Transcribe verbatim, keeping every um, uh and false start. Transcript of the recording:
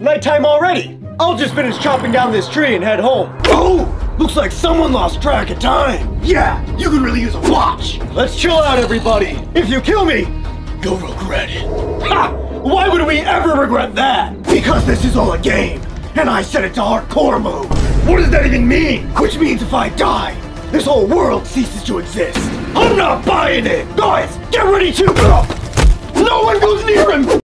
Nighttime already. I'll just finish chopping down this tree and head home. Oh, looks like someone lost track of time. Yeah, you could really use a watch. Let's chill out, everybody. If you kill me, you'll regret it. Ha! Why would we ever regret that? Because this is all a game, and I set it to hardcore mode. What does that even mean? Which means if I die, this whole world ceases to exist. I'm not buying it! Guys, get ready to... No one goes near him!